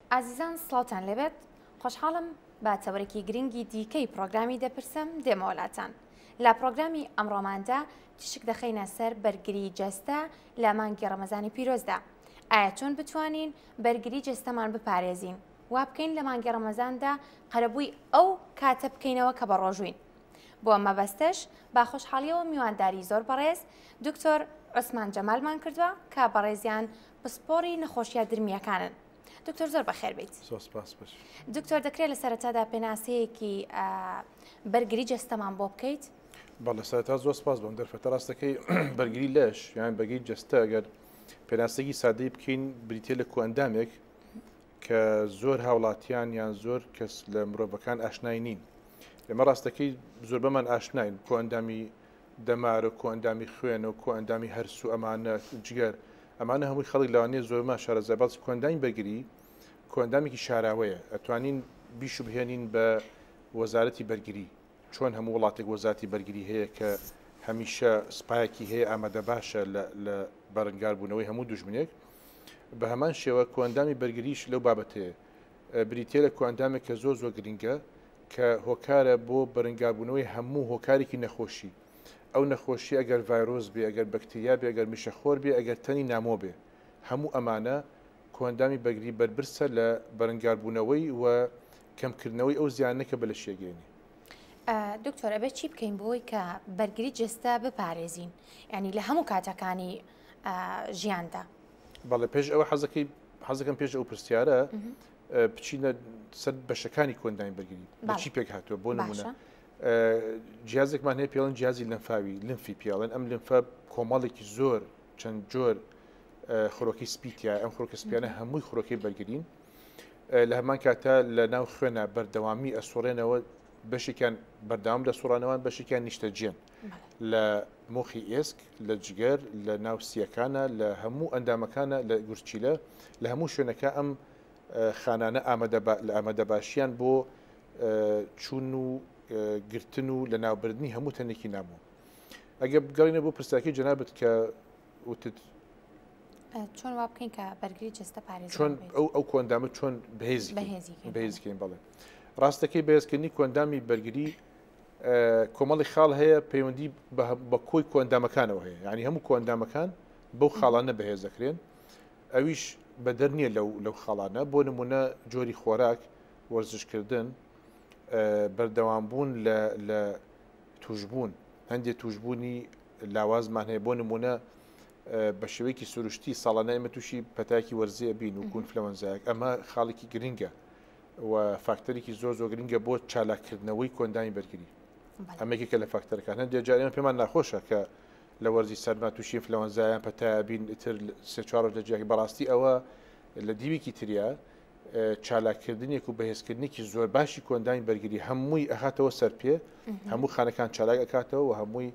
ئازیزان سڵاتان لەبێت خۆشحاڵم بە چاوەڕێکی گرنگی دیکەی پرۆگرامی دەپرسم دێمەوەلاتان لە پرۆگرامی ئەمڕۆماندا تشک دەخەینە سەر بەرگری جەستە لە مانگی ڕەمەزانی پیرۆزدا ئایا چۆن بتوانین بەرگری جەستەمان بپارێزین وا بکەین لە مانگی ڕەمەزاندا قەرەبووی ئەو کاتە بکەینەوە کە بە ڕۆژوین بۆ مەبەستەش با خۆشحاڵیەوە میوانداری زۆر بەڕێز دکتۆر عوسمان جەمالمان کردووە کە بەڕێزیان پسپۆڕی نەخۆشیە درمیەکانن. دکتۆر زۆر بەخێر بیت. دکتۆر دەکرێت لە سەرەتادا پێناسەیەکی بەرگری جەستەمان بۆ بکەیت؟ بەڵێ سەرەتا زۆر سپاس بۆم دەرفەتە ڕاستەکەی بەرگری لەش یان بەرگری جەستە ئەگەر پێناسەیەکی سادەی بکەین بریتێ لە کوئەندامێک کە زۆر هاوڵاتیان یان زۆر کەس لە مرۆڤەکان ئاشنای نین. ئێمە ڕاستەکەی زۆر بەمان ئاشناین کۆئەندامی دەمارە کۆئەندامی خوێن و کۆئەندامی هەرسوو ئەمانە جگەر ئەمانە هەمووی خەڵک لەوانەیە زۆرمان شارەزای کۆئەندامی بەرگری کۆئەندامێکی شاراوەیە ئەتوانین بیش و بهێنین بە وەزارەتی بەرگری چۆن هەموو وڵاتێک وەزارەتی بەرگری هەیە کە هەمیشە سپایەکی هەیە ئامادە باشە لە بەرەنگاربوونەوەی هەموو دوژمنێک بە هەمان شێوە کۆئەندامی بەرگریش لەو بابەتەیە بریتێ لە کۆئەندامێک کە زۆر زۆر گرنگە کە هۆکارە بۆ بەرەنگاربوونەوەی هەموو هۆکارێکی نەخۆشی ئەو نەخۆشی ئەگەر ڤایرۆس بێ ئەگەر بەکتریا بێ ئەگەر میشەخۆر بێ ئەگەر تەنی نامۆ بێ هەموو ئەمانە کۆئەندامی بەرگری بەربرسە لە بەرەنگاربوونەوەی و کەمکردنەوەی ئەو زیانە کە بە لە شێگەێنی. دکتۆر ئەبێت چی بکەین بۆی کە بەرگری جەستە بپارێزین ینی لە هەموو کاتەکانی ژیاندا؟ بەڵێ پێش ئەوە حەزەکەم پێش ئەو پرسیارە بچینە سەر بەشەکانی کۆئەندامی بەرگری بەچی پێک هاتووە بۆ نمونە جیازێکمان هەیە پێڵەن جیازی لەنفاوی لنفی پیاڵێن ئەم لنفە کۆمەڵێکی زۆر چەند جۆر خۆرۆکی سپیتیا ئەم خۆرکە سپیانە هەمووی خۆرۆکەی بەرگرین لە هەمان کاتە لە ناو خوێنە بەردەوامی ئەسوڕێنەوە بەشێکیان بەردەوام لە سوڕانەوەن بەشێکیان نیشتەجیێن لە مۆخی ئێسک لە جگەر لە ناو سیەکانە لە هەموو ئەندامەکانە لە گورچیلە لە هەموو شوێنەکە ئەم خانانە لە ئامادەباشیان بۆ چوون و گرتن و لە ناوبردنی هەموو تەنێکی ناموو ئەگە بگەڕینە بۆ پرسیاکەی جەنابەت کە وتت چۆن وا بکەین کە بەرگری جەستە پارێزین چۆن ئەو کۆئەندامە چۆن بەهێزیکەین بەڵێ ڕاستەکەی بەهێزکردنی کۆئەندامی بەرگری کۆمەڵی خاڵ هەیە پەیوەندی بە کۆی کۆئەندامەکانەوە هەیە ینی هەموو کۆئەندامەکان بەو خاڵانە بەهێز دەکرێن ئەویش بەدەر نییە لەو خاڵانە بۆ نمونە جۆری خۆراک وەرزشکردن بەردەوامبوون لە توشبوون هەندێک توشبوونی لاوازمان هەیە بۆ نمونە بە شێوەیەکی سروشتی ساڵانە ئێمە تووشی پەتاکی وەرزیە بین و کونفلەوەنزایەک ئەمە خاڵێکی گرنگە و فاکتەرێکی زۆر زۆر گرنگە بۆ چالاکردنەوەی کۆئەندامی بەرگری ئەمێکێکە لە فاکتەرەکان هەندێک جار ئێمە پێمان ناخۆشە کە لە وەرزی سەرما تووشی فلەوەنزایان پەتایە بین ئیتر سێ-چوار ڕۆژێکی بەڕاستی ئەوە لە دیوێکی تریا چالاکردنێک و بەهێزکردنێکی زۆر باشی کۆئەندامی بەرگری هەمووی ئەهاتەوە سەر پێ هەموو خانەکان چالاک ئەکاتەوە و هەمووی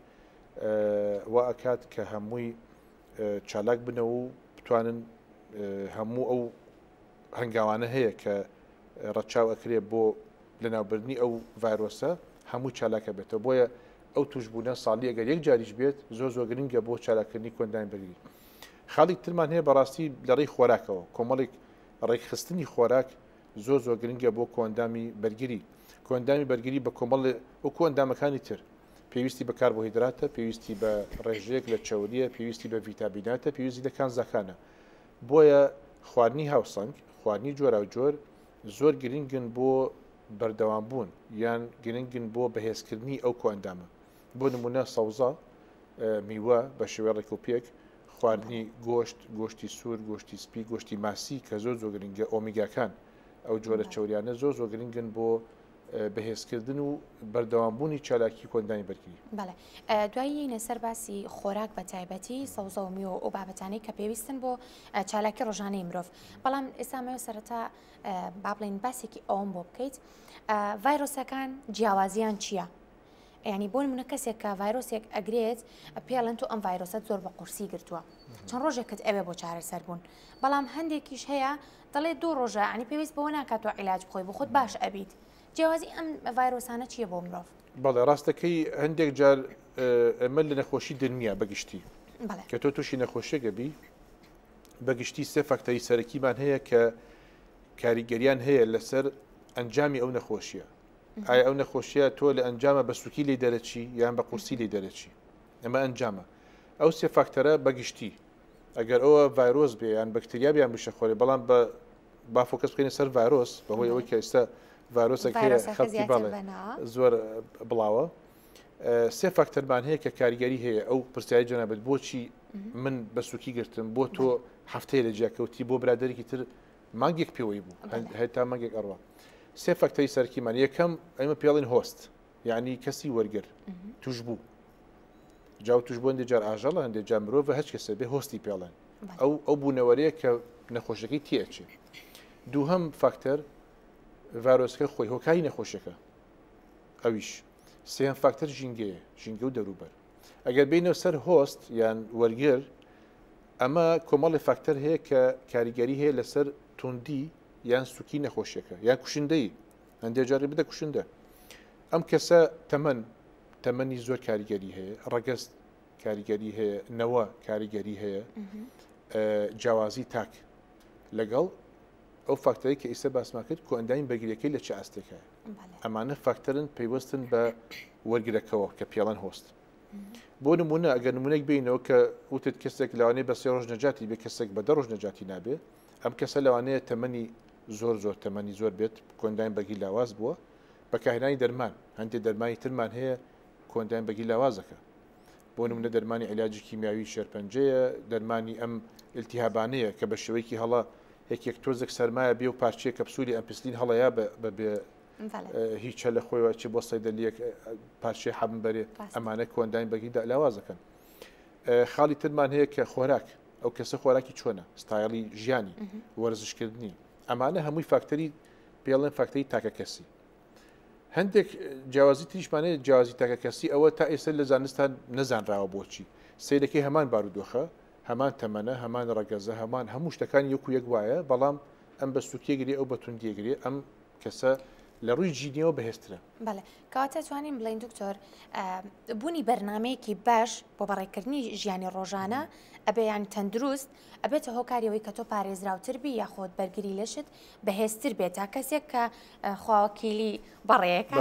وا ئەکات کە هەمووی چالاک بنەوە و بتوانن هەموو ئەو هەنگاوانە هەیە کە ڕەچاو ئەکرێ بۆ لەناوبردنی ئەو ڤایرۆسە هەموو چالاکە بێتەوە بۆیە ئەو توشبوونە ساڵی ئەگەر یەک جاریش بێت زۆر زۆر گرنگە بۆ چالاکردنی کۆئەندامی بەرگری. خاڵێک ترمان هەیە بەڕاستی لە ڕێی خۆراکەوە کۆمەڵێک ڕێکخستنی خۆراک زۆر زۆر گرنگە بۆ کۆئەندامی بەرگری کۆئەندامی بەرگری بە کۆمەڵ و کۆئەندامەکانی تر پێویستی بە کاربۆهیدراتە پێویستی بە ڕێژەیەک لە چاوریە پێویستی بە ڤیتامیناتە پێویستی لە کانزەکانە بۆیە خواردنی هاوسەنگ خواردنی جۆرا و جۆر زۆر گرنگن بۆ بەردەوامبوون یان گرنگن بۆ بەهێزکردنی ئەو کۆئەندامە بۆ نمونە سەوزە میوە بە شێوەیە ڕێکوپێک خواردنی گۆشت گۆشتی سوور گۆشتی سپی گۆشتی ماسی کە زۆر زۆر گرنگە ئۆمیگاکان ئەو جۆرە چاوریانە زۆر زۆر گرنگن بۆ بەهێزکردن و بەردەوامبوونی چالاکی کۆئەندامی بەرگری. بەڵێ دوایی نەسەر باسی خۆراک بە تایبەتی سەوزە و میوە ئەو بابەتانەی کە پێویستن بۆ چالاکی ڕۆژانەی مرۆڤ بەڵام ئێستا سەرەتا با بڵێن باسێکی ئەوم بۆ بکەیت ڤایرۆسەکان جیاوازیان چییە؟ ینی بۆ نمونە کەسێک کە ڤایرۆسێک ئەگرێت پێڵێن تو ئەم ڤایرۆسەت زۆر بە قورسی گرتووە چەند ڕۆژێکت ئەوێ بۆ چارەسەر بوون بەڵام هەندێکیش هەیە دەڵێ 2 ڕۆژە ینی پێویست بەوە ناکاتەوە عیلاج بخۆی بۆ خۆت باش ئەبیت جیاوازی ئەم ڤایرۆسانە چییە بۆ مرۆڤ؟ بەڵێ ڕاستەکەی هەندێک جار ئەمە لە نەخۆشی دنیا بەگشتی کە تۆ تووشی نەخۆشیەکە بی بەگشتی سێ فاکتەری سەرەکیمان هەیە کە کاریگەریان هەیە لەسەر ئەنجامی ئەو نەخۆشیە ئایا ئەو نەخۆشیە تۆ لە ئەنجامە بە سوکی لێ دەرەچی یان بە قورسی لێ دەرەچی ئەمە ئەنجامە ئەو سێ فاکتەرە بەگشتی ئەگەر ئەوە ڤایرۆس بێ یان بەکتریا بیان بشەخۆرێ بەڵام با فۆکەس بکەینە سەر ڤایرۆس بەهۆی ئەوەی کە ئێستا ڤایرۆسێک هەیە خەڵکی بەڵێ زۆر بڵاوە سێ فاکتەرمان هەیە کە کاریگەری هەیە ئەو پرسیاری جەنابەت بۆچی من بە سوکی گرتم بۆ تۆ هەفتەیە لە جیاکەوتی بۆ برادێکی تر مانگێک پێوەی بوو هێتا مانگێک ئەڕوا سێ فاکتەری سەرکیمان یەکەم ئەمە پێڵین هۆست یعنی کەسی وەرگر توش بوو جاو توش بوو هەندێک جار ئاژەڵە هەندێک جار مرۆڤ هەچ کەسە بێ هۆستی پێڵێن ئەو بوونەوەرەیە کە نەخۆشەکەی تێچێ دووهەم فاکتەر ڤایرۆسەکە خۆی هۆکاری نەخۆشەکە ئەویش سێم فاکتەر ژینگەیە ژینگە و دەروبەر ئەگەر بینەوە سەر هۆست یان وەرگر ئەمە کۆمەڵی فاکتەر هەیە کە کاریگەری هەیە لەسەر توندی یان سوکی نەخۆشیەکە یان کوشندەی هەندێک جاری بدە کوشندە ئەم کەسە تەمەنی زۆر کاریگەری هەیە ڕەگەست کاریگەری هەیە نەوە کاریگەری هەیە جیاوازی تاک لەگەڵ ئەو فاکتەری کە ئیسە باسمان کرد کۆ ئەندامی بەرگریەکەی لە چ ئاستێکە ئەمانە فاکتەرن پەیوەستن بە وەرگرەکەەوە کە پێڵەن هۆست بۆ نمونە ئەگەر نمونێک بینەوە کە وتت کەسێک لەوانەیە بە سێ ڕۆژ نەجاتی بێ کەسێک بە 10 ڕۆژ نەجاتی نابێت ئەم کەسە لەوانەیە تەمەنی زۆر تەمەنی زۆر بێت کۆنداین بەگی لاواز بووە بەکارهێنانی دەرمان هەندێک دەرمانی ترمان هەیە کۆنداین بەگی لاوازەکە بۆ نمونە دەرمانی علاجی کیمیاوی شێرپەنجەیە دەرمانی ئەم التیهابانەیە کە بە شێوەیەکی هەڵا یەکێک تۆزێک سەرمایە بێ و پارچەیە کەپسولی ئەمپسلین هەڵەیە بە هیچە لە خۆیەوە چی بۆ سەیدەلیەک پارچێ حەبن بەرێ ئەمانە کۆنداین بەگی لاوازەکەن خاڵی ترمان هەیە کە خۆراک ئەو کەسە خۆراکی چۆنە ستایلی ژیانی وەرزشکردنی ئەمانە هەمووی فاکتەری پێڵێن فاکتەری تاکە کەسی هەندێک جیاوازی تریشمانەیە جیاوازی تاکە کەسی ئەوە تا ئێستا لە زانستان نەزانراوە بۆچی سیرەکەی هەمان بارودۆخە هەمان تەمەنە هەمان ڕەگەزە هەمان هەموو شتەکان یەک و یەک وایە بەڵام ئەم بە سوکیەگری ئەو بە توندیەگری ئەم کەسە لە ڕووی جینیەوە بەهێزترە بەڵێ کەواتە توانین بڵین دکتۆر بوونی بەرنمەیەکی باش بۆ بەڕێکردنی ژیانی ڕۆژانە ئەبێ یان تەندروست ئەبێتە هۆکاریەوەی کە تۆ پارێزراوتر بی یاخۆت بەرگری لەشت بەهێزتر بێت تا کەسێک کە خواوەکیلی بەڕێیەکە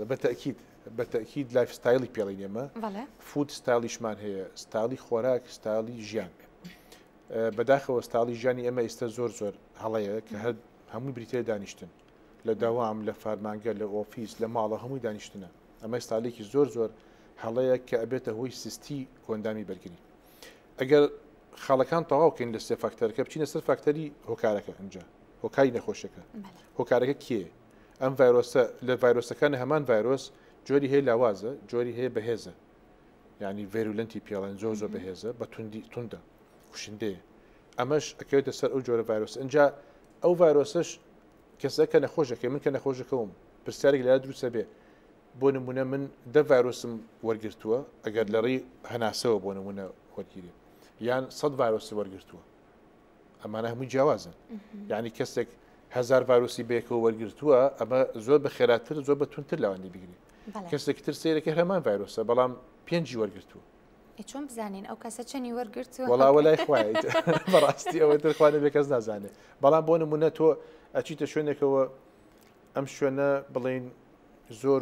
بەتەکید لایف ستایلی پێڵین ئێمە فود ستایلیشمان هەیە ستایلی خۆراک ستایلی ژیان بەداخەوە ستایلی ژیانی ئێمە ئێستا زۆر هەڵەیە کە هەمووی بریتێ دانیشتن لە داوام لە فارمانگە لە ئۆفیس لە ماڵە هەمووی دانیشتنە ئەمە ستایلێکی زۆر هەڵەیە کە ئەبێتە هۆی سیستی کۆندامی بەرگری ئەگەر خاڵەکان تەواوکەین لە سێ فاکتەرەکە بچینە سەر فاکتەری هۆکارەکە ئەنجا هۆکاری نەخۆشەکە هۆکارەکە کێ ئەم ڤایرۆسە لە ڤایرۆسەکانی هەمان ڤایرۆس جۆری هەیە لاوازە جۆری هەیە بەهێزە یعنی ڤێرولەنتی پێڵێن زۆر بەهێزە بە توندە کوشندەیە ئەمەش ئەکەوێتە سەر ئەو جۆرە ڤایرۆس ئەنجا ئەو ڤایرۆسەش کەسەکە نەخۆشەکە من کە نەخۆشەکەوم پرسیارێک لە دروستە بێ بۆ نمونە من دە ڤایرۆسم وەرگرتووە ئەگەر لە ڕێی هەناسەوە بۆ نمونە وەرگیری یان 100 ڤایرۆسی وەرگرتووە ئەمانە هەمووی جیاوازن یعنی کەسێک 1000 ڤایرۆسی بەیەکەوە وەرگرتووە ئەمە زۆر بە خێراتر زۆر بە تونتر لەوانی بگری کەسێک تر سەیرەکە هەمان ڤایرۆسە بەڵام 5 وەرگرتووە چۆن بزانین ئەو کەسە چەنی وەرگرتووە وەڵاوە لای خوایت بەڕاستی ئەوە ترخوانە بێ کەس نازانێت بەڵام بۆ نمونە تۆ ئەچیتە شوێنێکەوە ئەم شوێنە بڵین زۆر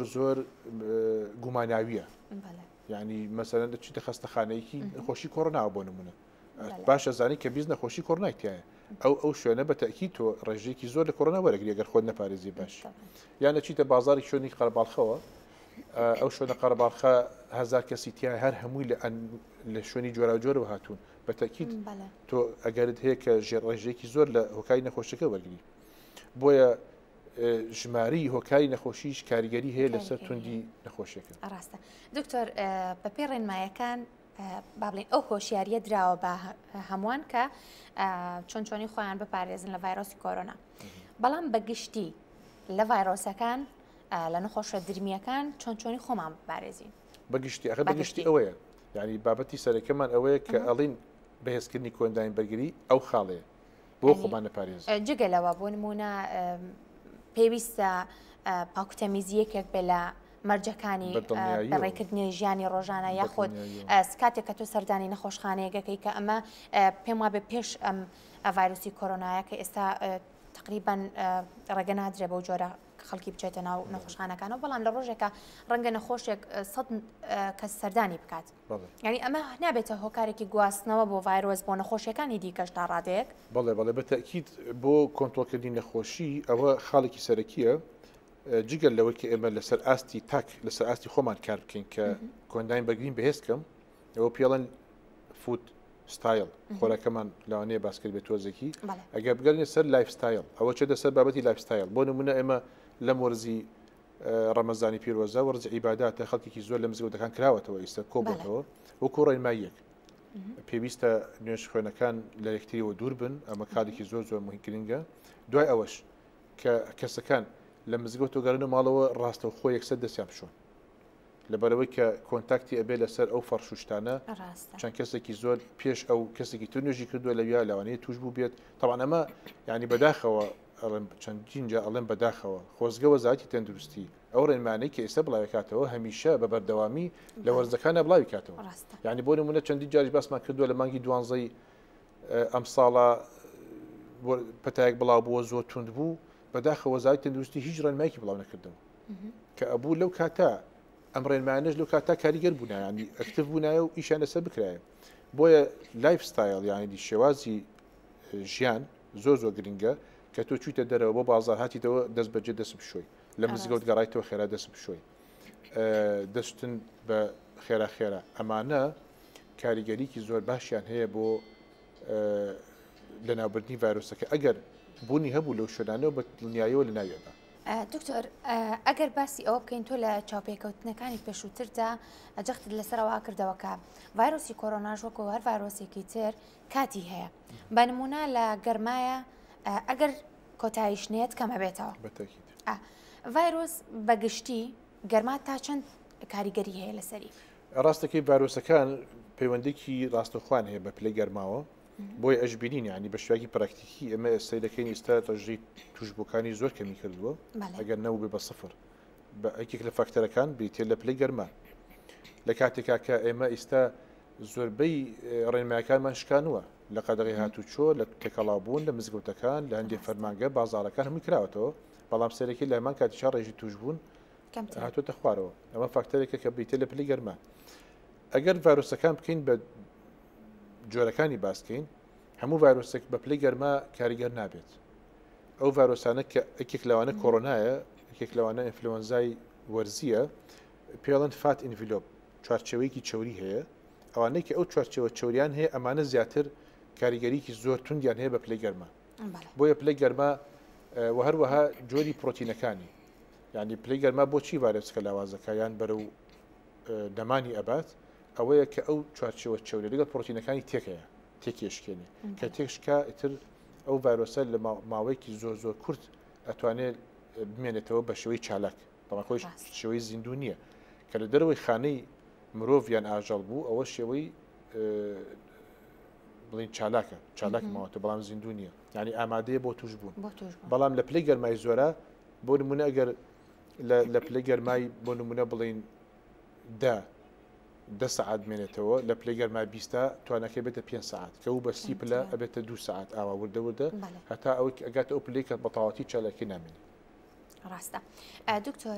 گوماناویە یعنی مەسەرەن دەچیتە خەستەخانەیەکی خۆشی کۆڕۆناوە بۆ نمونە باشە زانی کە بیز نەخۆشی کۆڕنایتیایە ئەو شوێنە بە تەکی تۆ ڕێژەیەکی زۆر لە کۆڕۆنا وەرەگری ئەگەر خۆت نەپارێزی باش یان ئەچیتە بازاری شوێنی قەرەباڵخەوە ئەو شوێنە قەرەباڵخە 1000 کەسی تیا هەر هەمووی لە شوێنی جۆراوجۆرەوە هاتوون بە تەکید تۆ ئەگەرت هەیە کە ڕێژەیەکی زۆر لە هۆکاری نەخۆشەکە وەرگری بۆیە ژماری هۆکاری نەخۆشیش کاریگەری هەیە لەسەر توندی نەخۆشیەکە ڕاستە دکتۆر بەپێ ڕێنمایەکان با بڵین ئەو هۆشیاریە دراوە بە هەمووان کە چۆنی خۆیان بپارێزن لە ڤایرۆسی کۆرۆنا بەڵام بەگشتی لە ڤایرۆسەکان لە نەخۆشە درمیەکان چۆنی خۆمان بپارێزین بەگشتی ئەوەیە یعنی بابەتی سەرەکەمان ئەوەیە کە ئەڵین بەهێزکردنی کۆنداین بەرگری ئەو خاڵەیە بۆ خۆمان نەپارێز جگەلەوە بۆ نمونە پێویستە پاکوتەمیزیەکێک بێ لە مەرجەکانی بەڕێکردنی ژیانی ڕۆژانە یاخۆت کاتێک کە تۆ سەردانی نەخۆشخانەیەکەکەی کە ئەمە پێم وابێ پێش ئەم ڤایرۆسی کۆرۆنایە کە ئێستا تقریبان ڕێگە نادرێ بەو جۆرە خەڵکی بچێتە ناو نەخۆشخانەکانەوە بەڵام لە ڕۆژێکە ڕەنگە نەخۆشێک 100 کەس سەردانی بکات یعنی ئەمە نابێتە هۆکارێکی گواستنەوە بۆ ڤایرۆس بۆ نەخۆشیەکانی دیکەش تا ڕادەیەک بەڵێ بەتەکیید بۆ کۆنتۆلکردنی نەخۆشی ئەوە خاڵێکی سەرەکیە جگەل لەوەی کە ئێمە لەسەر ئاستی تاک لەسەر ئاستی خۆمان کار بکەین کە کۆنداین بەگرین بەهێزکەم ئەوە پێڵەن فوت ستایل خۆراکەمان لەوانەیە باسکرد بێت تۆزێکی ئەگە بگەرنێ سەر لایف ستایل ئەوە چێ دەسەر بابەتی لایف ستایل بۆ نمونە ئێمە لەم وەرزی ڕەمەزانی پیرۆزە وەرزی عیباداتە خەڵکێکی زۆر لە مزگەوتەکان کراوەتەوە ئێستا کۆبێتەوە وەکو ڕێنماییەک پێویستە نوێژ خوێنەکان لە یەکتریەوە دوور بن ئەمە کارێکی زۆر زۆر گرنگە دوای ئەوەش کە کەسەکان لە مزگەوت و گەڕنە ماڵەوە ڕاستە و خۆ یەکسەر دەستیان بشۆن لەبەرەوەی کە کۆنتاکتی ئەبێ لەسەر ئەو فەرشوشتانە چەند کەسێکی زۆر پێش ئەو کەسێکی تو نوێژی کردووە لەویا لەوانەیە توش بوو بێت تەوان ئەمە ینی بەداخەوە چەندینجا ئەڵێن بەداخەوە خۆزگەوە زیاتی تەندروستی ئەو ڕێنمانەی کە ئێستا بڵاوکاتەوە هەمیشە بە بەردەوامی لە وەرزەکانە بڵاوی کاتەوە ینی بۆ نمونە چەندی جاری باسمان کردووە لە مانگی دوانزەی ئەم ساڵە پەتایەک بڵاو بووە زۆر تند بوو بەداخەوە زیاتی تەندروستی هیچ ڕێنمایەکی بڵاو نەکردەوە کە ئەبوو لەو کاتە ئەم ڕێنمانەش لەو کاتا کاریگەر بوونە ینی ئەکتیڤ بوونایە و ئیشان لەسەر بکرایە بۆیە لایف ستایل یانی شێوازی ژیان زۆر زۆر گرنگە کە تۆ چوویتە دەرەوە بۆ بازار هاتیتەوە دەست بەجێ دەست بشۆی لە مزگەوت گەڕایتەوە خێرا دەست بشۆی دەستن بە خێرا خێرا ئەمانە کاریگەریکی زۆر باشیان هەیە بۆ لە ناوبردنی ڤایرۆسەکە ئەگەر بوونی هەبوو لەو شوێنانەوە بە دڵنیاییەوە لە ناوێدا دکتۆر ئەگەر باسی ئەوە بکەین تۆ لە چاوپێکەوتنەکانی پێشووتردا ئەجەختت لەسەرەوە کردەوەکە ڤایرۆسی کۆرۆناژ وەکو هەر ڤایرۆسێکی تر کاتی هەیە بە نمونە لە گەرمایە ئەگەر کۆتاییشنێت کەمە بێتەوە ڤایرۆس بەگشتی گەرما تا چەند کاریگەری هەیە لەسەری ڕاستەکەی ڤایرۆسەکان پەیوەندێکی ڕاستەخوان هەیە بە پلەی گەرماوە بۆی ئەشبینین ینی بە شوێکی پراکتیکی ئەمە ئێستا دەکەین ئێستا تەژی توشبووەکانی زۆر کەمی کردووە ئەگەر نەوو بێ بە سفر بە ئەیکێک لە فاکتەرەکان بریتێ لە پلەی گەرمان لە کاتێکا کە ئێمە ئێستا زۆربەی ڕێنمایەکانمان شکانووە لە قەدەغی هاتوچۆ لە تێکەڵاوبوون لە مزگەوتەکان لە هەندێک فەرمانگە بازاڕەکان هەمووی کراوەتەوە بەڵام سەرەکی لە هەمان کاتیشا ڕێژی توشبوون هاتوۆتە خوارەوە ئەمە فاکتەرێکە کە بریتێ لە پلەی گەرمان ئەگەر ڤایرۆسەکان بکەین بە جۆرەکانی باسکەین هەموو ڤایرۆسێک بە پلەی گەرما کاریگەر نابێت ئەو ڤایرۆسانە کە ئەکێک لەوانە کۆڕۆنایە یەکێک لەوانە ئینفلۆنزای وەرزیە پێڵەن فات ئینڤیلۆپ چوارچێوەیەکی چوری هەیە ئەوانەی کە ئەو چوارچێوە چوریان هەیە ئەمانە زیاتر کاریگەریکی زۆر توندیان هەیە بە پلەی گەرما بۆیە پلەی گەرما و هەروەها جۆری پرۆتینەکانی یعنی پلەی گەرما بۆچی ڤایرۆسەکە لاوازەکە یان بەرەو دەمانی ئەبات ئەوەیە کە ئەو چوارچێوە چوری لەگەڵ پرۆتینەکانی تێکەیە تێکێشکێنێ کە تێکشکا ئیتر ئەو ڤایرۆسە لە ماوەیەکی زۆر زۆر کورت ئەتوانێت بمێنێتەوە بە شێوەی چالاک بەڵام شێوەی زیندوو نییە کە لە دەرەوەی خانەی مرۆڤ یان ئاژەڵ بوو ئەوە شێوەی بڵین چالاکە چالاک ماوەتە بەڵام زیندوو نییە ینی ئامادەیە بۆ توش بوون بەڵام لە پلەی گەرمای زۆرە بۆ نمونە ئەگەر لە پلەی گەرمای بۆ نمونە بڵین ده سعات بمێنێتەوە لە پلەی گەرمای 20 توانەکەی بێتە 5 سعات کە و بە 30 پلە ئەبێتە 2 سعات ئاوا وردە وردە هەتا ئەو ئەگاتە ئەو پلەی کە بە تەواوەتی چالاکی نامێنێت ڕاستە دکتۆر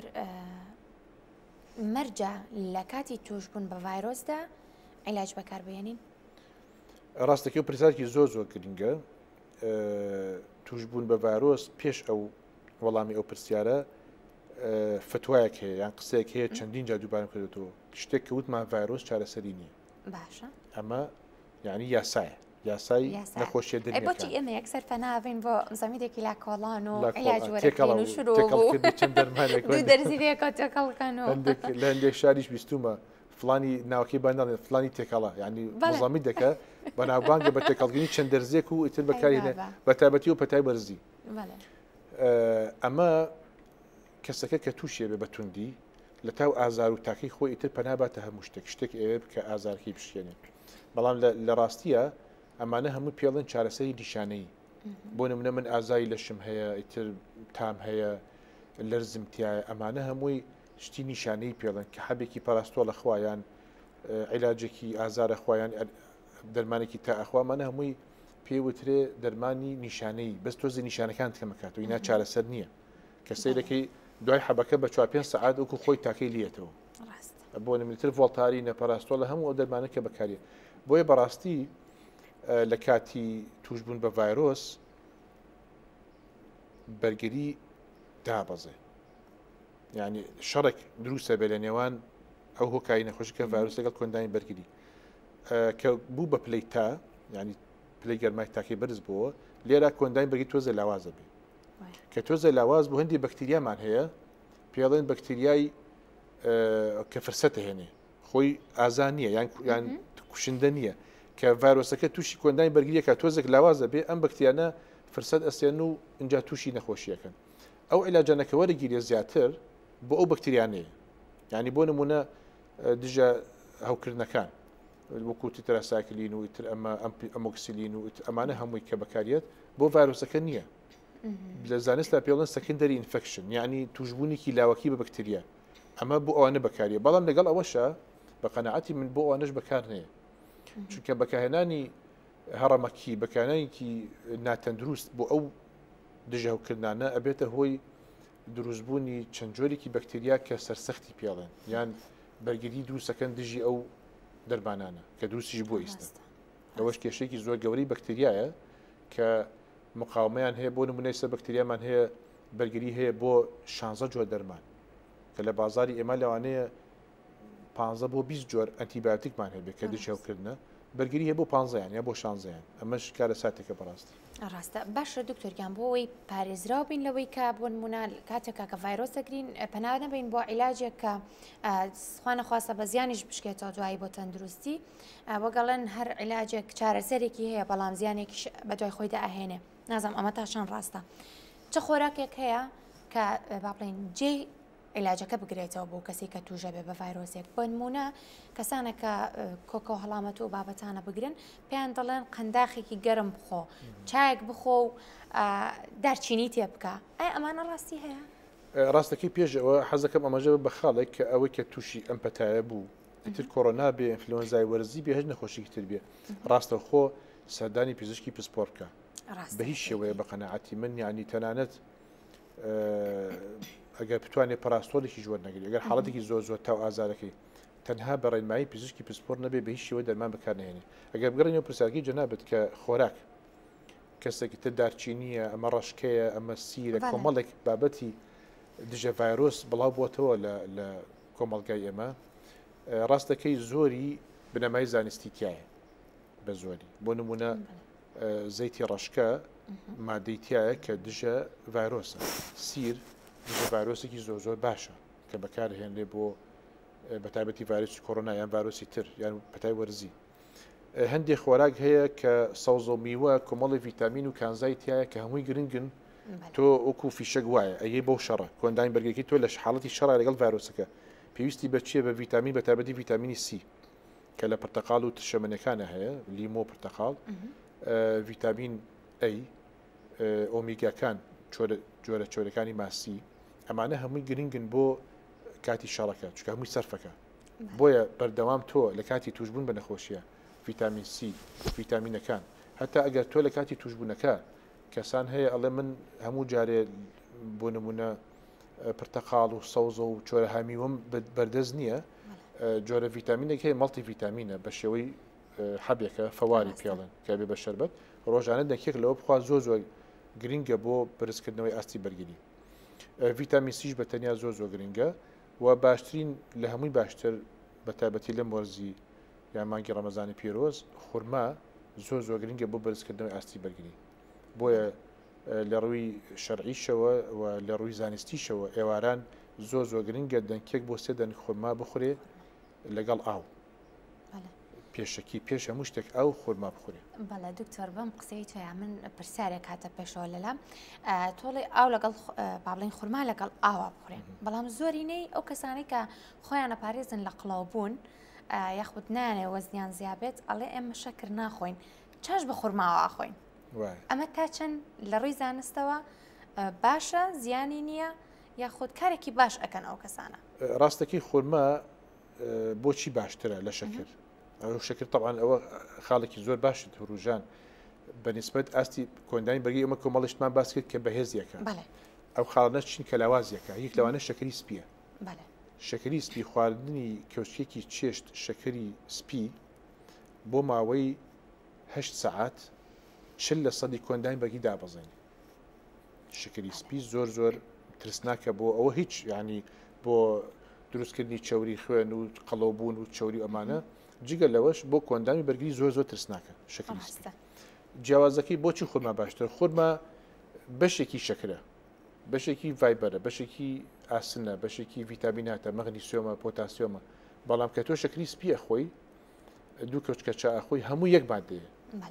مەرجە لە کاتی توشبوون بە ڤایرۆسدا عیلاج بەکاربێنین ڕاستەکەی و پرسیارێکی زۆر زۆر گرنگە توشبوون بە ڤایرۆس پێش ئەو وەڵامی ئەو پرسیارە فتوایەک هەیە یان قسەیەک هەیە چەندین جا دووبارەم کردێتەوە شتێک کە وتمان ڤایرۆس چارەسەری نییە باشە ئەمە یعنی یاسایە یاسای نەخۆشیە دەرێت بۆچی ئێمە یەکسەر پەناوین بۆ زەمیدێکی لا کۆڵان و عیلاج وەرەگرین و شروع دەرزی بێکە تێکەڵکەنەوە لە هەندێک شاریش بیستومە فلانی ناوکی بەنداڵێت فلانی تێکەڵە ینی زەمی دەکە بە ناوبانگە بە تێکەڵگەنی چەند دەرزێک و ئیتر بەکارێنێ بە تایبەتی و پەتای بەرزی ئەمە کەسەکە کە تووشێ بێ بە توندی لە تاو ئازار و تاکەی خۆی ئیتر پەناباتە هەموو شتێک ئێوێ بکە ئازارکی بشکێنێت بەڵام لە ڕاستیە ئەمانە هەموو پێڵن چارەسەری نیشانەی بۆ نمونە من ئازایی لەشم هەیە ئیتر تام هەیە لەرزمتیایە ئەمانە هەمووی شتی نیشانەی پێڵن کە حەبێکی پاراستۆ لە خوایان عیلاجێکی ئازارە خوایان دەرمانێکی تا ئەخوامانە هەمووی پێی وترێ دەرمانی نیشانەی بەس تۆزی نیشانەکان کەمەکات و اینا چارەسەر نییە کە سەیرەکەی دوای حەبەکە بە 4-5 سەعات وەکو خۆی تاکەی لێتەوە بۆ نمیتر ڤۆڵتاری نەپەراستۆ لە هەموو ئەو دەرمانە کە بەکارێت بۆیە بەڕاستی لە کاتی توشبوون بە ڤایرۆس بەرگری دابەزێ یعنی شەڕێک دروستە بێ لە نێوان ئەو هۆکایی نەخۆشیکە ڤایرۆس لەگەڵ کۆندانی بەرگری کە بوو بە پلەی تا ینی پلەی گەرمای تاکەی بەرز بووە لێرە کۆندانی بەرگری تۆزە لاوازە بێ کە تۆزە لاواز بوو هەندی بەکتریامان هەیە پێڵێن بەکتریای کە فرسەتە هێنێ خۆی ئازان نییە یان کوشندە نییە کە ڤایرۆسەکە تووشی کۆندانی بەرگریە کە تۆزێک لاوازە بێ ئەم بەکتریانە فرسەت ئەسێن و اینجا تووشی نەخۆشیەکەن ئەو عیلاجانەکە وەرەگیرێ زیاتر بۆ ئەو بەکتریانەیە ینی بۆ نمونە دژە هەوکردنەکان وەکو تیتراساکلین و ئیتر ئەمۆکسیلین و ئەمانە هەمووی کە بەکاریت بۆ ڤایرۆسەکە نییە لە زانستدا پێڵەن سەکندەری ئینفەکشن یعنی توشبوونێکی لاوەکی بە بەکتریە ئەمە بۆ ئەوانە بەکاریە بەڵام لەگەڵ ئەوەشە بە قەنەعەتی من بۆ ئەوانەش بەکار نەیە چونکە بەکارهێنانی هەڕەمەکی بەکارهێنانێکی ناتەندروست بۆ ئەو دژە هەوکردانە ئەبێتە هۆی دروستبوونی چەند جۆرێکی بەکتریا کە سەرسەختی پێڵێن یان بەرگری دروستەکەن دژی ئەو دەربانانە کە دروستیش بۆ ئیستا ئەوەش کێشەیەکی زۆر گەوری بەکتریایە کە مقاومەیان هەیە بۆ نمونەی سەر بەکتریامان هەیە بەرگری هەیە بۆ 16 جۆر دەرمان کە لە بازاری ئێمە لەوانەیە 15 بۆ 20 جۆر ئەنتیبیۆتیکمان هەبێت کە دژ هەوکردنە بەرگری هەیە بۆ 15 یا بۆ 16 ئەمەش کارە ساتێکە بەڕاستی ڕاستە باشە دکتۆریان بۆ ئەوی پارێزراو بین لەوەی کە بۆ نمونە کاتێکا کە ڤایرۆسەگرین پەنا نەبین بۆ عیلاجێک کە خوانە خواستە بە زیانیش بشکێتەوە دوایی بۆ تەندروستی وەگەڵێن هەر عیلاجێک چارەسەرێکی هەیە بەڵام زیانێکی بە دوای خۆیدا ئەهێنێ نازم ئەمە تاشان ڕاستە چه خۆراکێک هەیە کە با بڵێن جێ عیلاجەکە بگرێتەوە بۆ کەسی کە توژە بێ بە ڤایرۆسێک بۆ نمونە کەسانە کە کۆکە و هەڵامەت و بابەتانە بگرن پێیان دەڵێن قەنداخێکی گەرم بخۆ چایەک بخۆ و دارچینی تێ بکە ئەی ئەمانە ڕاستی هەیە ڕاستەکەی پێشەوە حەزەکەم ئەمەژە بە خاڵێک کە ئەوەی کە تووشی ئەم پەتایە بوو ئیتر کۆڕۆنا بێ ئینفلۆنزای وەرزی بێ هەژ نەخۆشیی تر بێ ڕاستە خۆ سەردانی پزیشکی پسپۆر بکە بە هیچ شێوەیە بە قەنەعەتی من یعنی تەنانەت ئەگەر بتوانێت پاراستۆلێکی ژوەر نەگری ئەگەر حاڵەتێکی زۆر زۆر تاو ئازارەکەی تەنها بە ڕێنمایی پزیشکی پسپۆر نەبێ بە هیچ شێوە دەرمان بەکار نهێنێ ئەگەر بگەڕێنەوە پرسیارگەی جەنابەت کە خۆراک کەسێکی تر دارچینیە ئەمە ڕەشکەیە ئەمە سیرە کۆمەڵێک بابەتی دژە ڤایرۆس بڵاو بووەتەوە لە کۆمەڵگای ئێمە ڕاستەکەی زۆری بنەمای زانستی تایە بە زۆری بۆ نمونە زەیتی ڕەشکە مادەی تایە کە دژە ڤایرۆسە سیر دژە ڤایرۆسێکی زۆر زۆر باشە کە بەکارهێنرێ بۆ بەتایبەتی ڤایرۆسی کۆڕۆنا یان ڤایرۆسی تر یان پەتای وەرزی هەندێک خۆراک هەیە کە سەوز و میوە کۆمەڵی ڤیتامین و کانزای تایە کە هەمووی گرنگن تۆ وەکو فیشەک وایە ئەیە بەو شەڕە کۆندانی بەرگێکی تۆ لە حاڵەتی شەڕە لەگەڵ ڤایرۆسەکە پێویستی بەچیە بە ڤیتامین بەتایبەتی ڤیتامینی سی کە لە پرتەقاڵ و تشەمەنەکانە هەیە لیمۆ پرتەقاڵ ڤیتامین ئەی ئۆمیگاکان جۆرە چۆرەکانی ماسی ئەمانە هەمووی گرنگن بۆ کاتی شەڕەکە چکە هەمووی سەرفەکە بۆیە بەردەوام تۆ لە کاتی توشبوون بە نەخۆشیە ڤیتامین سی ڤیتامینەکان هەتا ئەگەر تۆ لە کاتی توشبوونەکە کەسان هەیە ئەڵێ من هەموو جارێ بۆ نمونە پرتەقاڵ و سەوز و چۆرە هامیوەم بەردەست نییە جۆرە ڤیتامینێک هەیە مەڵتی ڤیتامینە بە شێوەی حەبێکە فەواری پێڵێن کە بێ بە شەربەت ڕۆژانە دەکێک لەوە بخوا زۆر زۆر گرنگە بۆ بەرزکردنەوەی ئاستی بەرگری ڤیتامین سیش بە تەنیا زۆر زۆر گرنگە و باشترین لە هەمووی باشتر بە تایبەتی لەم وەرزی یان مانگی ڕەمەزانی پیرۆز خورما زۆر زۆر گرنگە بۆ بەرزکردنەوەی ئاستی بەرگری بۆیە لە ڕووی شەرعیشەوە و لە ڕووی زانستیشەوە ئێواران زۆر زۆر گرنگە دەنکێک بۆ سێ دەنگ خورما بخورێ لەگەڵ ئاو پێشەکی پێش هەموو شتێک ئەو خورما بخورێ بەڵێ دکتۆر بەم قسەی تۆیان من پرسیارێک هاتە پێشەوە لەلام تۆڵی ئاو لەگەڵ بابڵین خورما لەگەڵ ئاوا بخورێن بەڵام زۆرینەی ئەو کەسانی کە خۆیان ئەپارێزن لە قڵاوبوون یاخود نانێ وەزنیان زیابێت ئەڵێ ئێمە شەکر ناخۆین چاش بە خورماوە ئاخۆین ئەمە تا چەند لە ڕووی زانستەوە باشە زیانی نییە یاخود کارێکی باش ئەکەن ئەو کەسانە ڕاستەکەی خورما بۆچی باشترە لە شەکر ئەو شەکر طبعاً ئەوە خاڵێکی زۆر باشت هەروژان بەنسبەت ئاستی کۆندانی بەرگی ئەمە کۆمەڵشتمان باس کرد کە بەهێزیەکە ئەو خاڵانە چین کە لاوازیەکە یەک لەوانە شەکری سپیە شەکری سپی خواردنی کەوچکێکی چێشت شەکری سپی بۆ ماوەی 8 ساعات 40% کۆندانی بەرگی دابەزێنی شەکری سپی زۆر زۆر ترسناکە بۆ ئەوە هیچ ینی بۆ دروستکردنی چوری خوێن و قەڵەوبوون و چوری ئەمانە جگە لەوەش بۆ کۆندانی بەرگری زۆر زۆر ترسناکە شەکری سپی جیاوازەکەی بۆچی خورما باشتر خورما بەشێکی شەکرە بەشێکی ڤایبەرە بەشێکی ئاسنە بەشێکی ڤیتامیناتە مەغنیسیۆمە پۆتاسیۆمە بەڵام کە تۆ شەکری سپیە خۆی دوو کەوچکە چاخۆی هەموو یەک مادەیە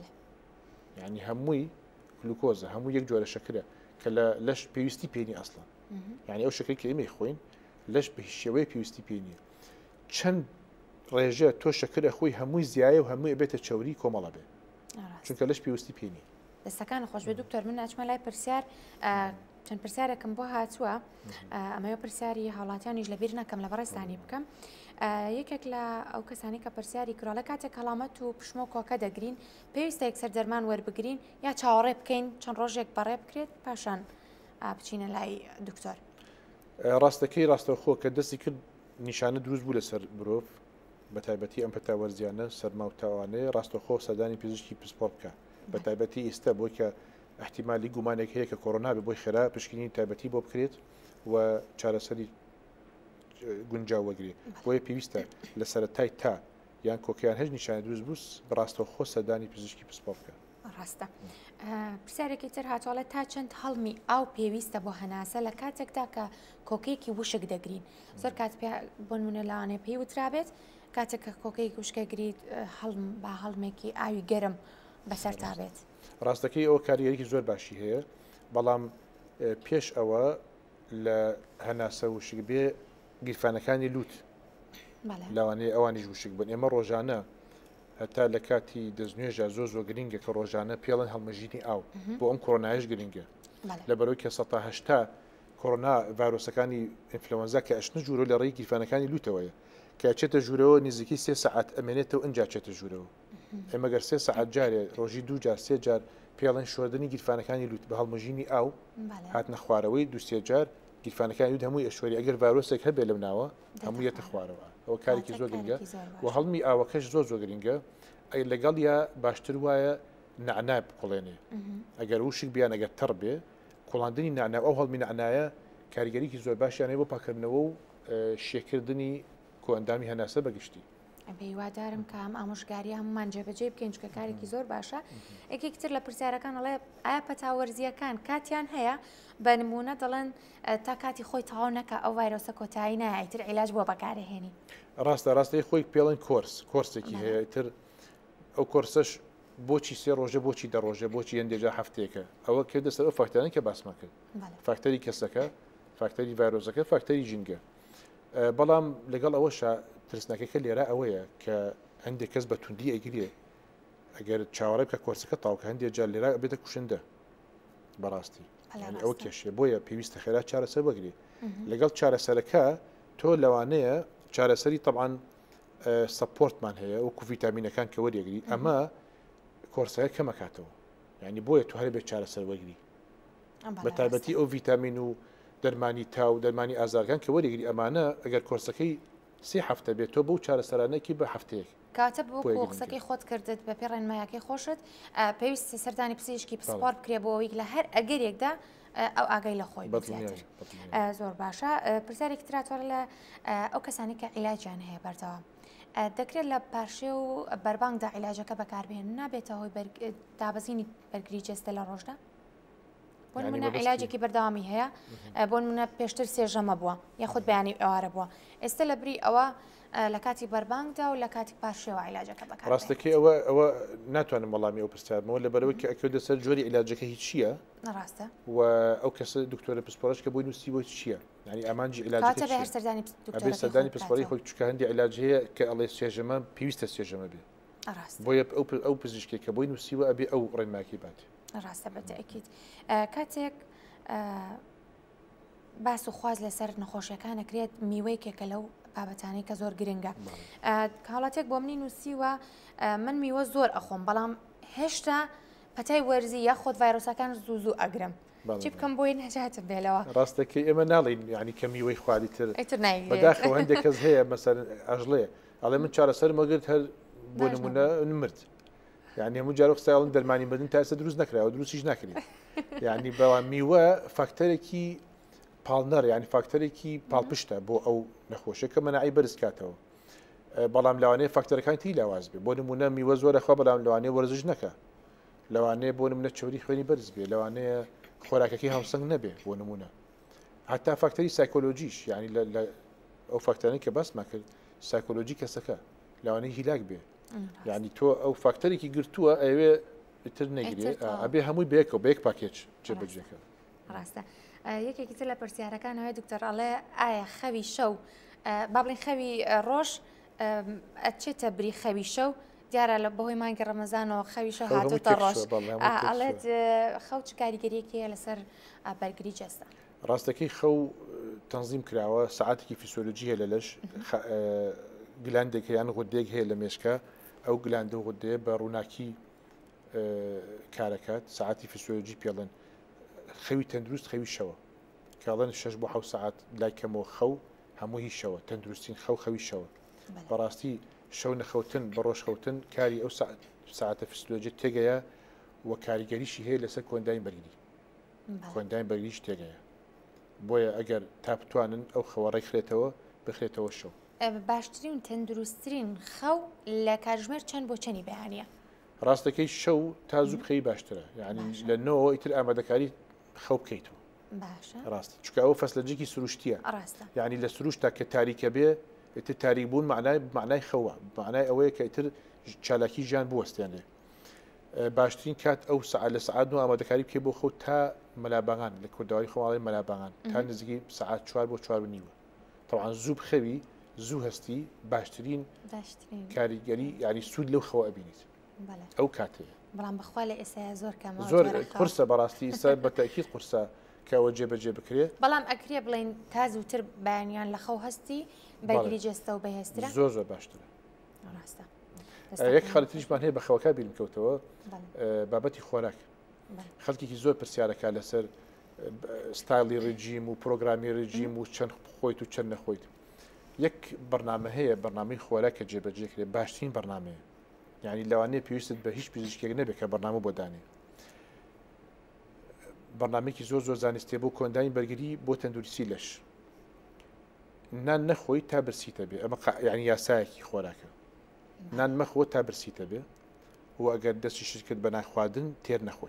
یعنی هەمووی گلوکۆزە هەموو یەک جۆرە شەکرە کە لەش پێویستی پێنی ئەسڵا یعنی ئەو شەکری کە ئێمەی خۆین لەش بە شێوەیە پێویستی پێنیە چەند ڕێژە تۆ شەکرە خۆی هەمووی زیایە و هەمووی بێتە چوری کۆمەڵە بێ چونکە لەش پێویستی پێنی دەستەکان خۆش بێ دکتۆر من ناچمە لای پرسیار چەند پرسیارێکم بۆ هاتووە ئەمەوە پرسیاری هاوڵاتیانیش لەبیر نەکەم لە بەڕێستانی بکەم یەکێک لە ئەو کەسانی کە پرسیاری کراوە کاتێک هەڵامەت و پشمۆ کۆکە دەگرین پێویستە یەکسەر دەرمان وەربگرین یا چاوەڕێ بکەین چەند ڕۆژێک بەڕێ بکرێت پاشان بچینە لای دکتۆر ڕاستەکەی ڕاستەوخۆ کە دەستی کرد نیشانە دروست بوو لەسەر مرۆڤ بە تایبەتی ئەم پەتاوەرزیانە سەرما و تاوانەیە ڕاستەخۆ سەردانی پزیشکی پسپۆر بکە بە تایبەتی ئێستا بۆ کە احتیمالی گومانێک هەیە کە کۆڕۆنا بێ بۆی خێرا پشکنی تایبەتی بۆ بکرێت و چارەسەری گونجاو وەگرێ بۆیە پێویستە لە سەرەتای تا یان کۆکیان هەژ نیشانە دروست بوو بەڕاستەوخۆ سەردانی پزیشکی پسپۆر بکە ڕاستە پرسیارێکی تر هاتووەڵە تا چەند هەڵمی ئاو پێویستە بۆ هەناسە لە کاتێکدا کە کۆکەیەکی وشک دەگرین زۆر کات بۆ نمونە لەوانەیە پێی وترابێت کاتێک کە کۆکەیەکی وشکەگریت هەڵم با هەڵمێکی ئاوی گەرم بەسەر تابێت ڕاستەکەی ئەوە کاریگەریکی زۆر باشی هەیە بەڵام پێش ئەوە لە هەناسە وشک بێ گیرفانەکانی لوت لەوانەیە ئەوانیش وشک بن ئێمە ڕۆژانە هەتا لە کاتی دەستنوێژە زۆر گرنگە کە ڕۆژانە پێڵەن هەڵمەژینی ئاو بۆ ئەم کۆڕۆنایش گرنگە لە بەرەوەی کە 1970 کۆڕۆنا ڤایرۆسەکانی ئینفلەوەنزا کە ئەشنە ژوورۆ لە ڕێی گیرفانەکانی لوتەوەیە کە چێتە ژوورەوە نزیکی 3 ساعت ئەمێنێتەوە ئەنجا چێتە ژوورەوە ئێمە گەر 3 ساعت جارێ ڕۆژی 2 جار 3 جار پێڵەن شۆردنی گیرفانەکانی لوت بە هەڵمەژینی ئاو هاتنە خوارەوەی 2 جار گیرفانەکانی لوت هەمووی ئەشوەری ئەگەر ڤایرۆسێک هەبێ لەم ناوە هەموو یەتە خوارەوە ئەوە کارێکی زۆر گرنگە و هەڵمی ئاوەکەش زۆر گرنگە لەگەڵ یا باشتر وایە نعناب بکڵێنێ ئەگەر وشک بیان ئەگەر تەڕ بێ کوڵاندنی نعناب ئەو هەڵمی نعنایە کاریگەریکی زۆر باشیانەیە بۆ پاکردنەوە و شێکردنی کۆئەندامی هەناسە بەگشتی هیوادارم کە ئەم ئامۆژگاری هەمومان جێبەجێ بکەین چکە کارێکی زۆر باشە یەکێکتر لە پرسیارەکان ئەڵێ ئایا پەتاوەرزیەکان کاتیان هەیە بە نمونە دەڵێن تا کاتی خۆی تەواو نەکە ئەو ڤایرۆسە کۆتایی نایە ئیتر عیلاج بۆ بەکارهێنی ڕاستەی خۆی پێڵێن کۆرسێکی هەیە ئیتر ئەو کۆرسەش بۆچی 3 ڕۆژە بۆچی 10 ڕۆژە بۆچی هەندێجا هەفتەیەکە ئەوە کردە سەر ئەو فاکتەرانی کە باسمان کرد فاکتەری کەسەکە فاکتەری ڤایرۆسەکە فاکتەری ژینگە بەڵام لەگەڵ ئەوەشە ترسناکەکە لێرە ئەوەیە کە هەندێک کەس بە توندی ئەگرێ ئەگەر چاوەڕێ بکە کۆرسەکە تاوکە هەندێک جار لێرە بێتە کوشندە بەڕاستی ئەوە کێشێ بۆیە پێویستە خێرا چارەسەر بەگرێ لەگەڵ چارەسەرەکە تۆ لەوانەیە چارەسەری طبعاً سپۆرتمان هەیە وەکو ڤیتامینەکان کە وەریەگری ئەمە کۆرسەکە کەمەکاتەوە یعنی بۆیە تو هەرێ بێت چارەسەر وەگری بە تایبەتی ئەو ڤیتامین و دەرمانی تا و دەرمانی ئازارگان کە وەریگری ئەمانە ئەگەر کۆرسەکەی 3 هەفتە بێت تۆ بەو چارەسەرانەکی بە هەفتەیەک کاتە بۆ قسەکەی خۆت کردت بە پێ ڕێنمایەکەی خۆشت پێویستی سەردانی پزیشکی پسپۆر بکرێ بۆەوەی لە هەر ئەگەرێکدا ئەو ئاگای لە خۆی بزیاتر زۆر باشە پرسیارێکی تراتوەر لە ئەو کەسانی کە عیلاجیان هەیە بەردەوام دەکرێت لە پاشێ و بەربانگدا عیلاجەکە بەکاربێن نابێتە هۆی دابەزینی بەرگری جەستە لە ڕۆژدا بۆ نمونە عیلاجێکی بەردەوامی هەیە بۆ نمونە پێشتر 3 ژەمە بووە یاخود بەیانی ئێوارە بووە ئێستا لە بری ئەوە لە کاتی بەربانگدا و لە کاتی پاشێەوە عیلاجەکە بەکار ڕاستەکەی ئەوە ناتوانم وەڵامی ئەو پرسیارمەوە لە بەرەوەی کە ئەکەوتە سەر جۆری عیلاجەکە هیچ چییە ڕاستە و ئەو کەسە دکتۆرە پسپۆرش کە بۆی نووسی بۆ چییە ینی ئامانجی عیلاجەکە سەردانی پسپۆری خۆی چکە هەندی عیلاج هەیە کە ئەڵێ سێژەمە پێویستە سێژەمە بێ بۆیە ئەو پزیشکی کە بۆی نووسیوە ئەبێ ئەو ڕێنماکی بات ڕاستە بەتەکیید کاتێک باس و خواز لەسەر نەخۆشیەکان ئەکرێت میوەیەکێکە لەو بابەتانەی کە زۆر گرنگە کاڵاتێک بۆ منی نووسیوە من میوە زۆر ئەخۆم بەڵام هێشتا پەتای وەرزی یاخۆت ڤایرۆسەکان زوو ئەگرم چی بکەم بۆی نەجاتە بێلەوە ڕاستەکەی ئێمە ناڵین ینی کە میوەی خوالی تر ئیتر نایگرێت بەداخەوە هەندێک کەس هەیە مەسەر ئەژڵێ ئەڵێ من چارەسەر مەگرت هەر بۆ نمونە مرد یعنی هەموو جارۆ قسەڵن دەرمانی بدن تا ئێستا دروست نەکراوە دروستیش ناکرێت یعنی بەوان میوە فاکتەرێکی پاڵنەر ینی فاکتەرێکی پاڵپشتە بۆ ئەو نەخۆشە کە مەناعی بەرزکاتەوە بەڵام لەوانەیە فاکتەرەکانی تی لاواز بێ بۆ نمونە میوە زۆرەخوا بەڵام لەوانەیە وەرزش نەکە لەوانەیە بۆ نمونە چوری خوێنی بەرز بێ لەوانەیە خۆراکەکەی هەمسەنگ نەبێ بۆ نمونە حتا فاکتەری سایکۆلۆژیش ینی ئەو فاکتەرانی کە باسمان کرد سایکۆلۆژی کەسەکە لەوانەیە هیلاک بێ یعنی تۆ ئەو فاکتەرێکی گرتووە ئەوێ تر نەگرێت ئەبێ هەمووی بێکەوە بەیەک پاکێج جێبەجێکە ڕاستە یەکێکی تر لە پرسیارەکانەوەی دکتۆر ئەڵێ ئایا خەوی شەو با بڵین خەوی ڕۆژ ئەچێتە بری خەوی شەو دیارە لە بەهۆی مانگی ڕەمەزانەوە خەوی شەو هاتوتە ڕۆژ ئەڵێت خەو چ کاریگەریەکەیە لەسەر بەرگری جەستە ڕاستەکەی خەو تەنظیم کراوە سعاتێکی فیسیۆلۆژی هەیە لە لەش گلاندێک یان غودێک هەیە لە مێشکە ئەو گلاندە و غودەیە بە ڕووناکی کارەکات سعاتی فیسیۆلۆژی پێڵێن خەوی تەندروست خەوی شەوە کاڵێن 6 بۆ 7 ساعت لایکەمەوە خەو هەموو هیچ شەوە تەندروستین خەوی شەوە بەڕاستی شەو نەخەوتن بە ڕۆژ خەوتن کاری ئەو ساعتە فیسیۆلۆژی تێگەیە و کاریگەریشی هەیە لەسەر کۆنداین بەرگری کۆنداین بەرگریش تێگەیە بۆیە ئەگەر تا بتوانن ئەو خەوەڕێی خرێتەوە بخرێتەوە شەو باشترین تەندروستترین خەو لە کاتژمێر چەند بۆ چەنی بەیانە ڕاستەکەی شەو تا زوو بخەی باشترە یعنی لە نەوە ئیتر ئامادەکاری خەو بکەیتەوە ڕاست چکە ئەو فەسلەجێکی سروشتیە یعنی لە سروشتا کە تاریکە بێ ئیتر تاریک بوون معنای خەوە معنای ئەوەیە کە ئیتر چالاکی ژیان بوەستێنێ باشترین کات ئەو لە سعات و ئامادەکاری بکەی بۆ خەوت تا مەلابانان لە کورداوای خۆڵی مەلابانان تا نزیکی سعات 4 بۆ 4 نیوە طبعا زوو بخەوی زوو هەستی باشترین کاریگەری یعنی سوود لەو خەوە ئەبینیت ئەو کاتەیە بەڵام بەخوا لە ئێستا زۆر کەم زۆر قورسە بەڕاستی ئێستا بە تاکید قورسە کەەوە جێبەجێ بکرێت بەڵام ئەکرێ بڵین تا زووتر بەیانیان لە خەو هەستی بەرگری جەستە و بەهێزترە زۆر باشترە یەک خەڵەتیشمان هەیە بە خەوەکە بیرم کەوتەوە بابەتی خۆراک خەڵکێکی زۆر پرسیارەکە لەسەر ستایلی ڕێجیم و پرۆگرامی ڕێجیم و چەند خۆیت و چەند نەخۆیت یەک بەرنامە هەیە بەرنامەی خۆراک کە جێبەجێ کرێت باشترین بەرنامەیە یعنی لەوانەیە پێویستت بە هیچ پزیشکێک نەبێت کە بەرنامە بۆ دانێ بەرنامێکی زۆر زانستێ بۆ کۆنداین بەرگری بۆ تەندروستی لەش نان نەخۆی تا برسیتە بێ ئەمە یعنی یاسایەکی خۆراکە نان مەخۆ تا برسیتە بێ و ئەگەر دەستی شت بە ناخواردن تێر نەخۆی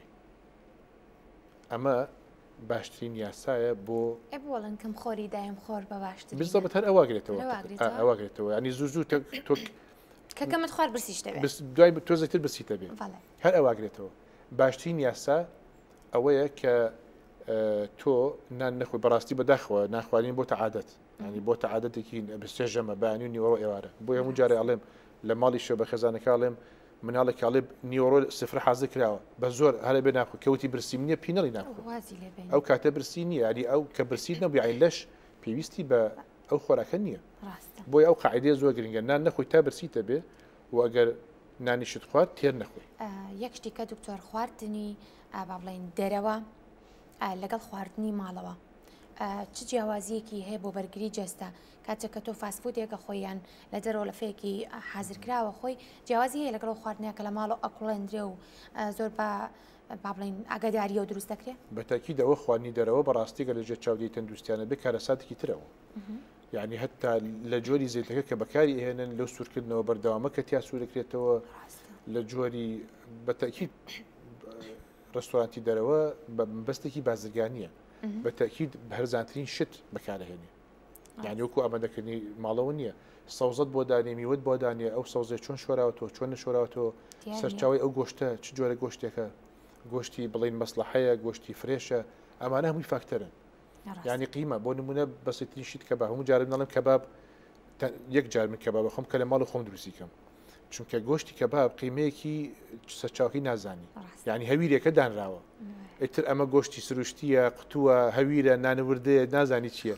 ئەمە باشترین یاسایە بۆ بۆڵن کەم خۆری دایم خۆر بە باشتر بزەبەت هەر ئەواگرێتەوە ینی زوو کەکەمت خوارد برسیش دوای تۆزەتر بسیتە بێ هەر ئەواگرێتەوە باشترین یاسا ئەوەیە کە تۆ نان نەخۆی بەڕاستی بەداخەوە ناخوارین بۆ عادەت ینی بۆ عادەتێکی بەستێژەمە بەانی و نیوەڕۆ ئێوارە بۆ هەموو جارێ ئەڵێم لە ماڵی شێ بە خێزانەکە ئەڵێم مناڵێک ئاڵێ نیوەڕۆ سفر حازر کراوە بە زۆر هەرە بێ ناخۆ کەوتی برسی نییە پینەڵی ناخۆ ئەو کاتە برسی نییە ینی ئەو کە برسیت نەبوو عین لەش پێویستی بە ئەو خۆراکە نییە بۆی ئەو قاعدەیە زۆر گرنگە نان نەخۆی تا برسیتە بێ و ئەگەر نانیشت خوارد تێر نەخۆی یەک شتێکە دکتۆر خواردنی با بڵین دەرەوە لەگەڵ خواردنی ماڵەوە چ جیاوازیەکی هەیە بۆ بەرگری جەستە کاتێک کە تۆ فاسفودێکە خۆیان لە دەرەوە لە فەیەکی حازرکراوە خۆی جیاوازی هەیە لەگەڵ خواردنیاکە لە ماڵەوە ئەکوڵێندرێ و زۆر با بڵین ئاگاداریە و دروست دەکرێت بەتاکید ئەوە خواردنی دەرەوە بەڕاستیگە لە ژێر چاودێی تەندروستیانە بێ کارەساتێکی ترەوە یعنی هەتا لە جۆری زیتەکە کە بەکاری هێنن لەو سوورکردنەوە بەردەوامە کە تیا سوورەکرێتەوە لە جۆری بەتاکید ڕستۆرانتی دەرەوە بەستێکی بازرگانیە بەتاکید هەرزانترین شت بەکارهێنێ یعنی وەکو ئامادەکردنی ماڵەوە نییە سەوزەت بۆ دانێ میوت بۆ دانێ ئەو سەوزێ چۆن شۆراوەتەوە چۆن نەشۆراوەتەوە سەرچاوی ئەو گۆشتە چ جۆرە گۆشتێکە گۆشتی بڵین مەسلحەیە گۆشتی فرێشە ئەمانە هەمووی فاکتەرن یعنی قیمە بۆ نمونە بەسەترین شت کە بە هەموو جارم ناڵم کەباب یەک جار من کەباب خۆم کە لە ماڵ خۆم دروستیکەم چونکە گۆشتی کەباب قیمەیەکی سەرچاوی نازانی یعنی هەویرێکە دانراوە ئیتر ئەمە گۆشتی سروشتیە قوتووە هەویرە نانەوردەیە نازانی چییە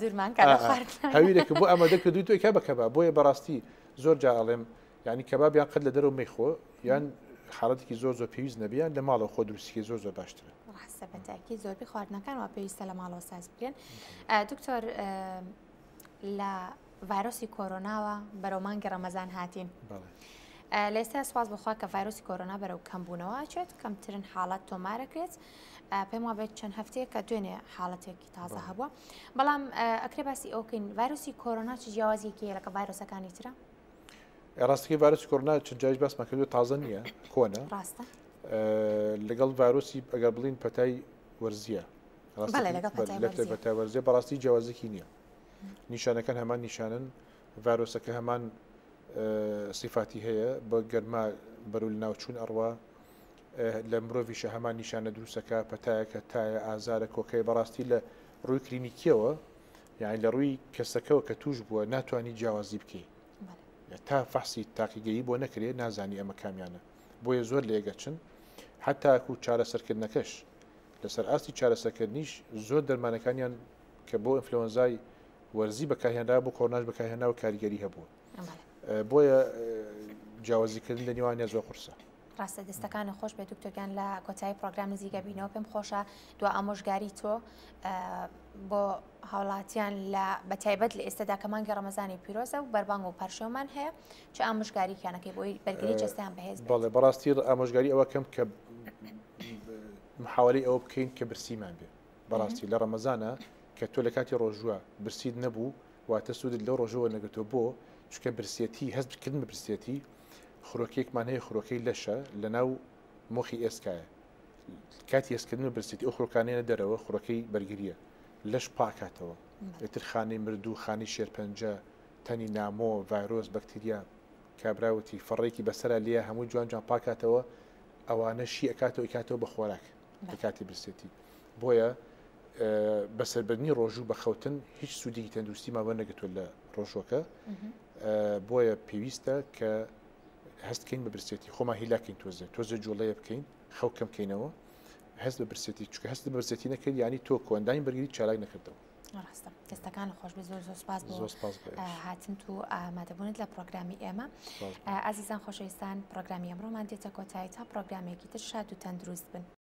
هەویرێک بۆ ئەمەدە کە دوی تۆی کا بە کەباب بۆیە بەڕاستی زۆر جا ئەڵێم ینی کەباب یان قەت لە دەرەوە مەیخۆ یان حاڵەتێکی زۆر زۆر پێویست نەبیان لە ماڵەوە خۆ دروستیکە زۆر زۆر باشترە. ڕاستە بەتاکی زۆربەی خواردنەکان وا پێویستە لە ماڵەوە ساز بکرێن. دکتۆر لە ڤایرۆسی کۆرۆناوە بەرەو مانگی ڕەمەزان هاتین. لە ئێستا سواز بخوا کە ڤایرۆسی کۆرۆنا بەرەو کەمبوونەوە ئاچێت کەمترن حاڵەت تۆمارەکرێت پێم وابێت چەند هەفتەیە کە دوێنێ حاڵەتێکی تازە هەبووە بەڵام ئەکرێ باسی ئەوکەین ڤایرۆسی کۆرۆنا چ جیاوازیەکەیە لەگەڵ ڤایرۆسەکانی ترە؟ ڕاستەکەی ڤایرۆسی کۆرۆنا چەند جاریش باسمان کردووە تازە نییە کۆنە ڕاستە لەگەڵ ڤایرۆسی ئەگەر بڵین پەتای وەرزیە پەتای وەرزیە بەڕاستی جیاوازێکی نییە نیشانەکان هەمان نیشانن ڤایرۆسەکە هەمان صفاتی هەیە بە گەرما بەرەو لە ناوچوون ئەڕوا لە مرۆڤیشە هەمان نیشانە دروستەکە پەتایەکە تایە ئازارە کۆکەی بەڕاستی لە ڕووی کلینیکیەوە یعنی لە ڕووی کەسەکەەوە کە توش بووە ناتوانانی جیاوازی بکەیت تا فەحسی تاقیگەیی بۆ نەکرێت نازانی ئەمە کامیانە بۆیە زۆر لێگەچن حتاکو چارەسەرکردنەکەش لەسەر ئاستی چارەسەرکردنیش زۆر دەرمانەکانیان کە بۆ ئینفلۆنزای وەرزی بەکارهێنرا بۆ کۆرۆناش بەکارهێنا و کاریگەری هەبووە بۆیە جیاوازیکردن لە نێوانیان زۆر قورسە. ڕاستە دەستەکانە خۆش بێت دکتۆرگیان لە کۆتایی پرۆگرام نزیکە بینەوە پێم خۆشە دو ئامۆژگاری تۆ بۆ هاوڵاتیان لە بەتایبەت لە ئێستادا کە مانگی ڕەمەزانی پیرۆزە و بەربانگ و پەرشەومان هەیە چه ئامۆژگاریکیانەکەی بۆی بەرگری جەستیان بەهێز بەڵێ بەڕاستی ئامۆژگاری ئەوە کەم کە محاوەی ئەوە بکەین کە برسیمان بێ بەڕاستی لە ڕەمەزانە کە تۆ لە کاتی ڕۆژووە برسید نەبوو واتە سوودت لەو ڕۆژەوە نەگرتەوە بۆ چکە برسێتی هەستکردن بە برسێتی خۆرۆکێکمان هەیە خۆرۆکەی لەشە لە ناو مۆخی ئێسکایە کاتی ئێسکردن برسێتی ئەو خۆرکانێنە دەرەوە خۆرەکەی بەرگریە لەش پاکاتەوە ئێتر خانەی مردوو خانی شێرپەنجە تەنی نامۆ ڤایرۆس بەکتریا کابراوتی فەڕێکی بەسەرا لێە هەموو جوان جوان پاکاتەوە ئەوانە شی ئەکاتەوە ئیکاتەوە بە خۆراک لە کاتی برسێتی بۆیە بەسەربردنی ڕۆژوو بەخەوتن هیچ سوودێکی تەندروستی ماوە نەگەتووە لە ڕۆژوەکە بۆیە پێویستە کە هەستکەین بە برسێتی خۆمان هیلاکەین تۆزە جوڵەیە بکەین خەو کەم بکەینەوە هەست بە برسێتی چکە هەست بە برسێتی نەکرد ینی تۆ کۆندانی بەرگری چالاک نەکردەوە. ڕاستە دەستەکان خۆش بێ زۆر سپاس بۆ هاتن و ئامادەبوونت لە پرۆگرامی ئێمە ئازیزان خۆشەویستان پرۆگرامی ئەمڕۆمان دێتە کۆتایی تا پرۆگرامێکی تر شاد و تەندروست بن.